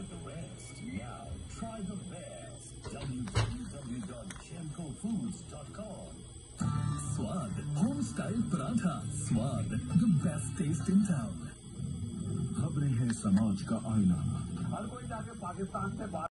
like the rest. Now, try the best. www.chemcofoods.com. Swad Home Style Paratha. Swad, the best taste in town. खबरें हैं समाज का आईना। हर कोई जाके पाकिस्तान से